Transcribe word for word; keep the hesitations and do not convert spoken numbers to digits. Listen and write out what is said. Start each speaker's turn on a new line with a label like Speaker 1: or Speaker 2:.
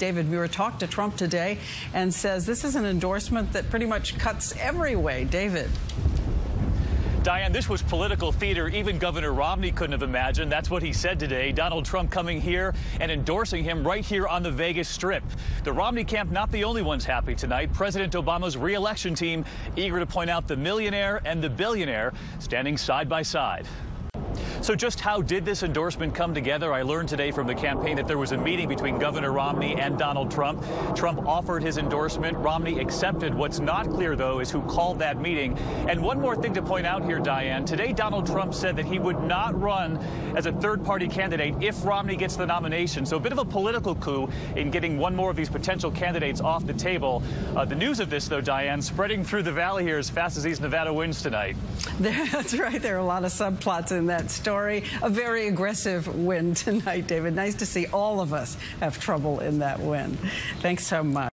Speaker 1: David Muir talked to Trump today and says this is an endorsement that pretty much cuts every way. David.
Speaker 2: Diane, this was political theater even Governor Romney couldn't have imagined. That's what he said today. Donald Trump coming here and endorsing him right here on the Vegas Strip. The Romney camp not the only ones happy tonight. President Obama's re-election team eager to point out the millionaire and the billionaire standing side by side. So just how did this endorsement come together? I learned today from the campaign that there was a meeting between Governor Romney and Donald Trump. Trump offered his endorsement. Romney accepted. What's not clear, though, is who called that meeting. And one more thing to point out here, Diane. Today, Donald Trump said that he would not run as a third-party candidate if Romney gets the nomination. So a bit of a political coup in getting one more of these potential candidates off the table. Uh, the news of this, though, Diane, spreading through the valley here as fast as these Nevada wins tonight.
Speaker 1: That's right. There are a lot of subplots in that story. A very aggressive win tonight, David. Nice to see all of us have trouble in that win. Thanks so much.